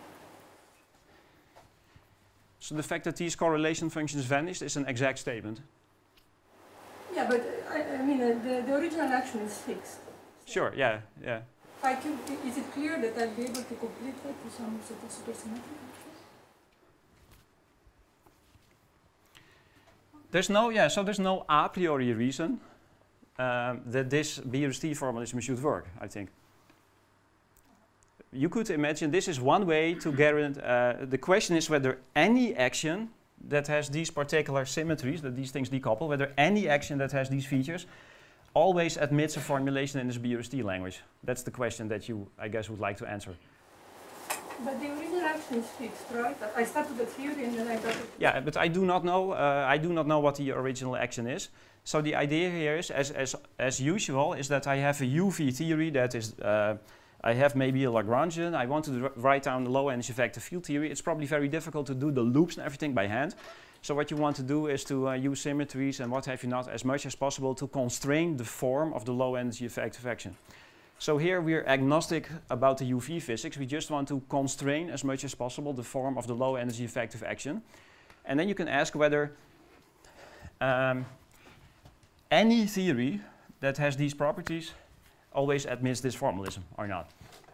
So the fact that these correlation functions vanished is an exact statement. Yeah, but uh, I, I mean, uh, the, the original action is fixed. Sure, yeah, yeah. I can, is it clear that I'll be able to complete that to some sort of supersymmetric action? There's no, yeah, so there's no a priori reason um, that this B R S T formalism should work, I think. You could imagine this is one way to guarantee, uh, the question is whether any action that has these particular symmetries, that these things decouple, whether any action that has these features always admits a formulation in this B R S T language. That's the question that you, I guess, would like to answer. But the original action is fixed, right? I started the theory and then I got it. Yeah, but I do not know. Uh, I do not know what the original action is. So the idea here is, as as as usual, is that I have a U V theory that is. Uh, I have maybe a Lagrangian. I want to write down the low energy vector field theory. It's probably very difficult to do the loops and everything by hand. So what you want to do is to uh, use symmetries and what have you not as much as possible to constrain the form of the low energy effective action. So here we're agnostic about the U V physics. We just want to constrain as much as possible the form of the low energy effective action. And then you can ask whether um, any theory that has these properties always admits this formalism or not.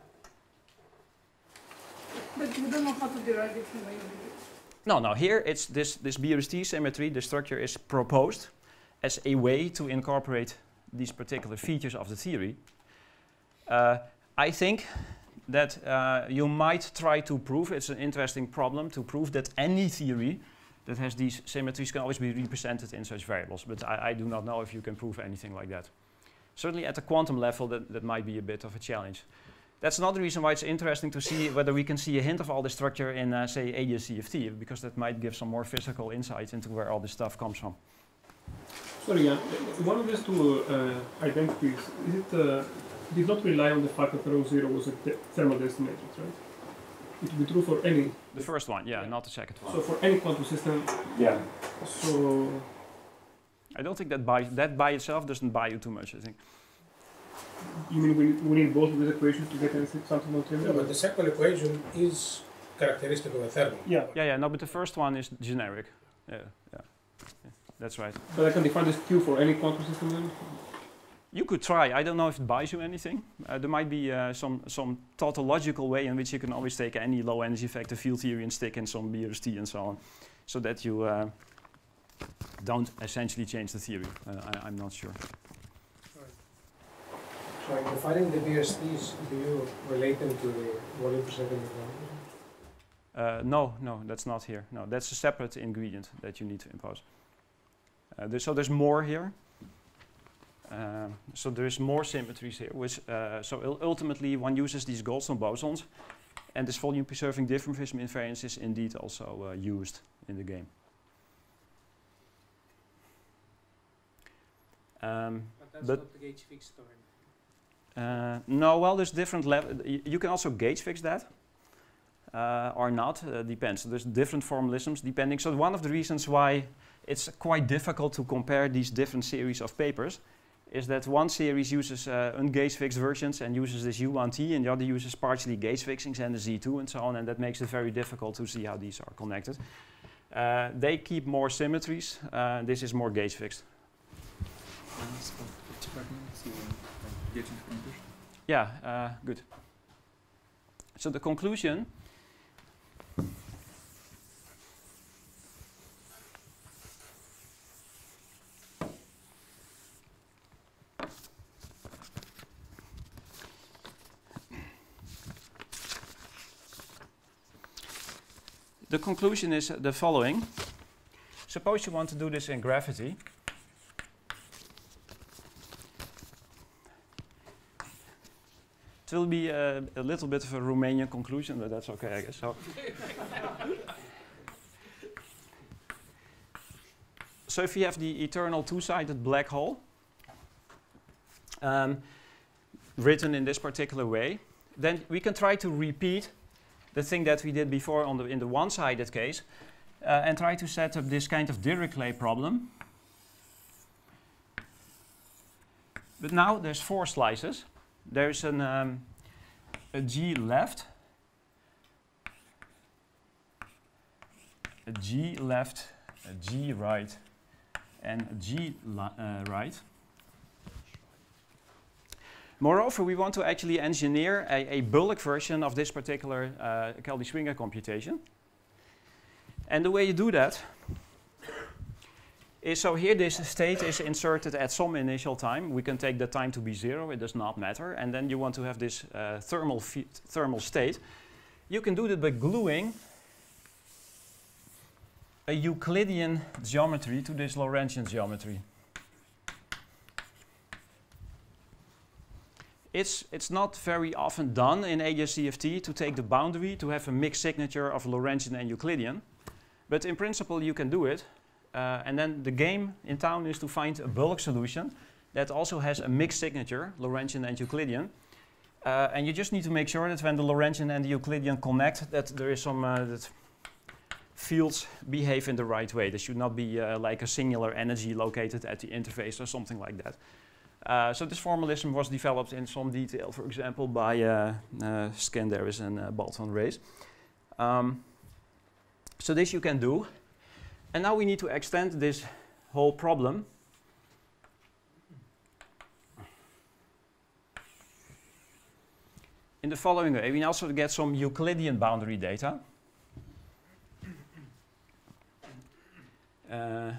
But you don't know how to derive it from a U V. No, no, here it's this, this B R S T symmetry, the structure is proposed as a way to incorporate these particular features of the theory. Uh, I think that uh, you might try to prove, it's an interesting problem, to prove that any theory that has these symmetries can always be represented in such variables, but I, I do not know if you can prove anything like that. Certainly at the quantum level, that, that might be a bit of a challenge. That's another reason why it's interesting to see whether we can see a hint of all this structure in, uh, say, A D S C F T, because that might give some more physical insight into where all this stuff comes from. Sorry, Jan, one of these two uh, identities, is it, uh, did not rely on the fact that rho zero was a thermal density matrix, right? It would be true for any. The first one, yeah, yeah, not the second one. So for any quantum system. Yeah. So. I don't think that by that by itself doesn't buy you too much, I think. You mean we, we need both of these equations to get something not trivial? No, but the second equation is characteristic of a thermal. Yeah. Yeah, yeah, no, but the first one is generic. Yeah, yeah, yeah, that's right. But I can define this Q for any quantum system then? You could try. I don't know if it buys you anything. Uh, there might be uh, some, some tautological way in which you can always take any low energy vector field theory and stick in some B R S T and so on, so that you uh, don't essentially change the theory. Uh, I, I'm not sure. So in defining the B R S Ts, do you relate them to the volume percent in the uh, No, no, that's not here. No, that's a separate ingredient that you need to impose. Uh, there, so there's more here. Uh, so there's more symmetries here. Which, uh, so ultimately, one uses these Goldstone bosons, And this volume preserving diffeomorphism invariance is indeed also uh, used in the game. Um, But that's but not the gauge fix story. uh, no, well, there's different level. You can also gauge fix that. Uh, or not, uh, depends. There's different formalisms depending. So one of the reasons why it's quite difficult to compare these different series of papers is that one series uses uh, ungauge fixed versions and uses this U one T, and the other uses partially gauge fixings and the Z two and so on, and that makes it very difficult to see how these are connected. Uh, they keep more symmetries. Uh, this is more gauge fixed. Yeah, uh, good. So the conclusion The conclusion is the following. Suppose you want to do this in gravity. It will be uh, a little bit of a Romanian conclusion, but that's okay, I guess. So, so if you have the eternal two-sided black hole um, written in this particular way, then we can try to repeat the thing that we did before on the in the one-sided case, uh, and try to set up this kind of Dirichlet problem. But now there's four slices. There's an um, a G left, a G left, a G right, and a G uh, right. Moreover, we want to actually engineer a, a bulk version of this particular uh, Keldy-Schwinger computation. And the way you do that is, so here this state is inserted at some initial time. We can take the time to be zero, it does not matter. And then you want to have this uh, thermal, thermal state. You can do that by gluing a Euclidean geometry to this Lorentzian geometry. It's, it's not very often done in A S C F T to take the boundary to have a mixed signature of Lorentzian and Euclidean. But in principle you can do it. Uh, and then the game in town is to find a bulk solution that also has a mixed signature, Lorentzian and Euclidean. Uh, and you just need to make sure that when the Lorentzian and the Euclidean connect, that there is some uh, that fields behave in the right way. There should not be uh, like a singular energy located at the interface or something like that. Uh, so this formalism was developed in some detail, for example, by uh, uh, Skanderis and uh, Balton Race. Um, so this you can do. And now we need to extend this whole problem in the following way. We also get some Euclidean boundary data. Uh,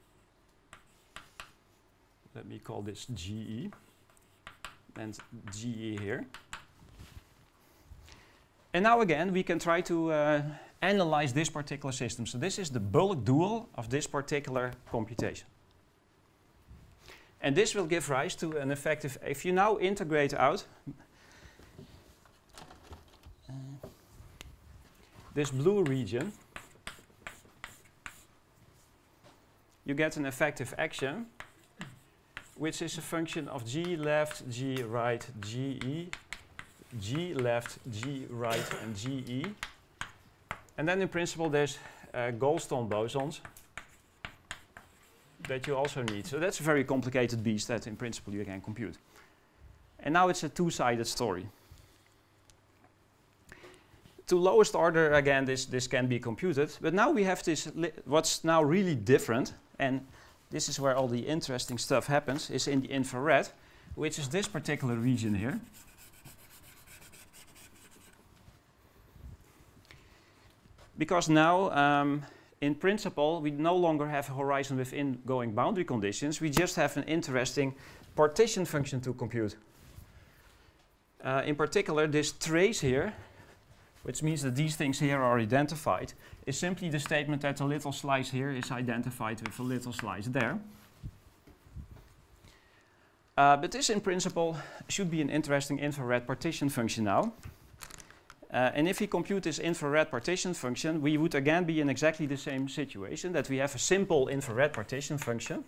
let me call this G E and G E here. And now again, we can try to uh, analyze this particular system. So this is the bulk dual of this particular computation. And this will give rise to an effective, if you now integrate out uh, this blue region, you get an effective action, which is a function of G left, G right, G E, G left, G right, and G E. And then in principle there's uh, Goldstone bosons that you also need. So that's a very complicated beast that in principle you can compute. And now it's a two-sided story. To lowest order, again, this, this can be computed. But now we have this, what's now really different, and this is where all the interesting stuff happens, is in the infrared, which is this particular region here. Because now, um, in principle, we no longer have a horizon with ingoing boundary conditions. We just have an interesting partition function to compute. Uh, in particular, this trace here, which means that these things here are identified, is simply the statement that a little slice here is identified with a little slice there. Uh, but this, in principle, should be an interesting infrared partition function now. Uh, and if we compute this infrared partition function, we would again be in exactly the same situation, that we have a simple infrared partition function.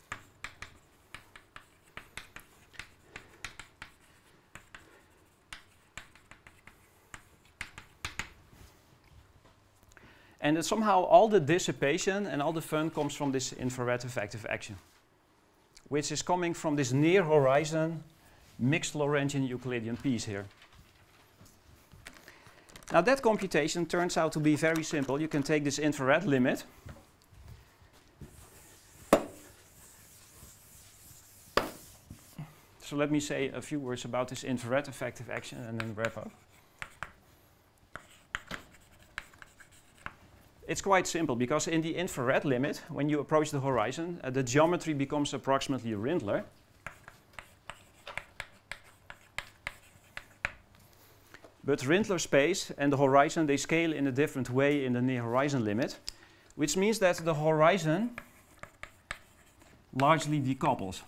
And that somehow all the dissipation and all the fun comes from this infrared effective action, which is coming from this near horizon mixed Lorentzian Euclidean piece here. Now that computation turns out to be very simple. You can take this infrared limit so let me say a few words about this infrared effective action and then wrap up. It's quite simple because in the infrared limit, when you approach the horizon, uh, the geometry becomes approximately Rindler. But Rindler space and the horizon, they scale in a different way in the near horizon limit, which means that the horizon largely decouples.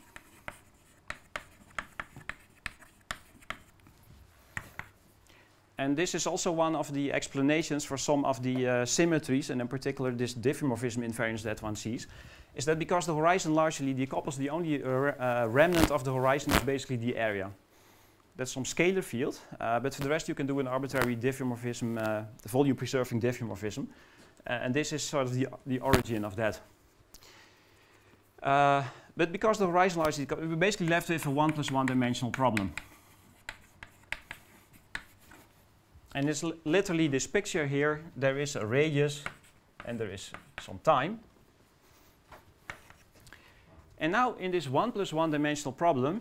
And this is also one of the explanations for some of the uh, symmetries, and in particular this diffeomorphism invariance that one sees, is that because the horizon largely decouples, the only uh, uh, remnant of the horizon is basically the area. That's some scalar field, uh, but for the rest you can do an arbitrary diffeomorphism, uh, the volume preserving diffeomorphism, uh, and this is sort of the, the origin of that. Uh, but because the horizon largely decouples, we're basically left with a one plus one dimensional problem. And it's li literally this picture here. There is a radius and there is some time. And now in this one plus one dimensional problem,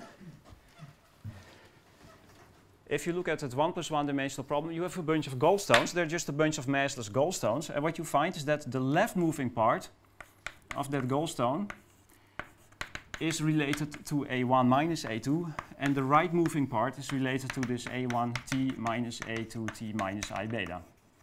if you look at that one plus one dimensional problem, you have a bunch of gallstones. They're just a bunch of massless gallstones. And what you find is that the left moving part of that gallstone is related to A one minus A two, and the right moving part is related to this A one T minus A two T minus I beta.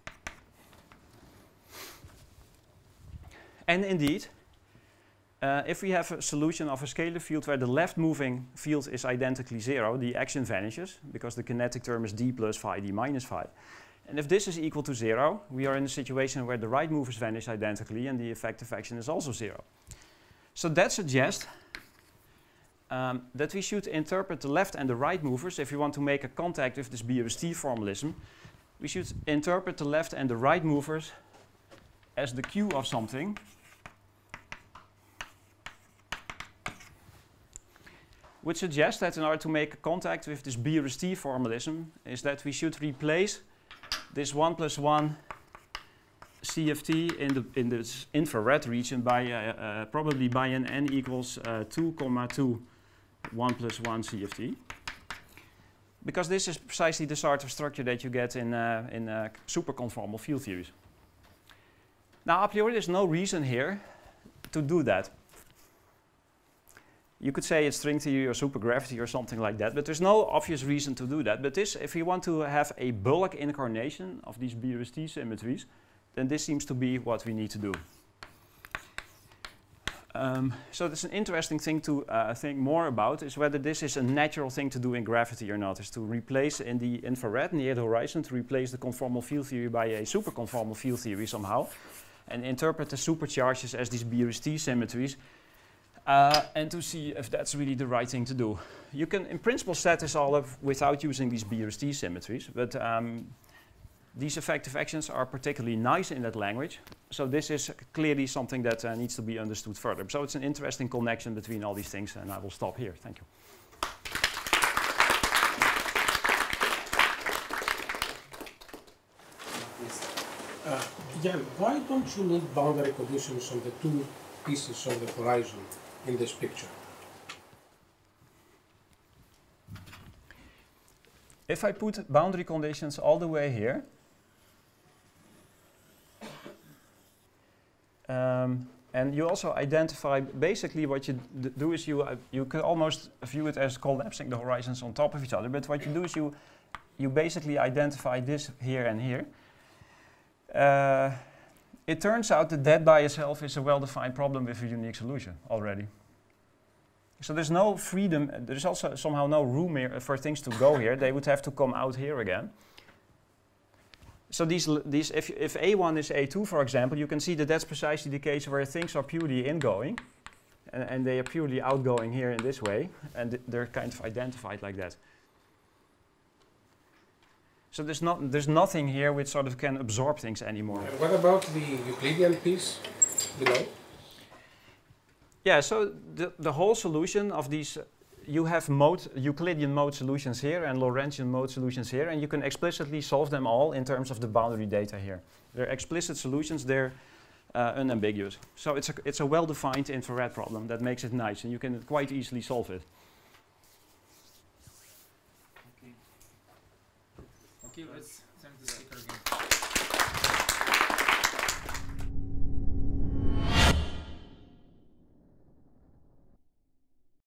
And indeed, uh, if we have a solution of a scalar field where the left moving field is identically zero, the action vanishes because the kinetic term is d plus phi, d minus phi. And if this is equal to zero, we are in a situation where the right movers vanish identically and the effective action is also zero. So that suggests Um, that we should interpret the left and the right movers. If you want to make a contact with this B R S T formalism, we should interpret the left and the right movers as the Q of something, which suggests that in order to make a contact with this B R S T formalism is that we should replace this one plus one C F T in the in this infrared region by uh, uh, probably by an n equals uh, two comma two one plus one C F T, because this is precisely the sort of structure that you get in uh, in uh, superconformal field theories. Now, a priori, there's no reason here to do that. You could say it's string theory or supergravity or something like that, but there's no obvious reason to do that. But this, if you want to have a bulk incarnation of these B R S T symmetries, then this seems to be what we need to do. Um, so that's an interesting thing to uh, think more about, is whether this is a natural thing to do in gravity or not, is to replace in the infrared near the horizon, to replace the conformal field theory by a superconformal field theory somehow, and interpret the supercharges as these B R S T symmetries, uh, and to see if that's really the right thing to do. You can in principle set this all up without using these B R S T symmetries, but um, these effective actions are particularly nice in that language, so this is clearly something that uh, needs to be understood further. So it's an interesting connection between all these things, and I will stop here. Thank you. Uh, Jan, why don't you need boundary conditions on the two pieces of the horizon in this picture? If I put boundary conditions all the way here, Um, and you also identify, basically what you d do is you, uh, you can almost view it as collapsing the horizons on top of each other, but what you do is you, you basically identify this here and here. Uh, it turns out that that by itself is a well-defined problem with a unique solution already. So there's no freedom, uh, there's also somehow no room here for things to go here. They would have to come out here again. So these, l- these if, if A one is A two, for example, you can see that that's precisely the case where things are purely ingoing, and, and they are purely outgoing here in this way, and th- they're kind of identified like that. So there's not there's nothing here which sort of can absorb things anymore. And what about the Euclidean piece below? Yeah, so the, the whole solution of these, uh, you have mode, Euclidean mode solutions here and Lorentzian mode solutions here, and you can explicitly solve them all in terms of the boundary data here. They're explicit solutions, they're uh, unambiguous. So it's a, it's a well-defined infrared problem that makes it nice, and you can quite easily solve it. Okay. Okay, let's send the speaker again.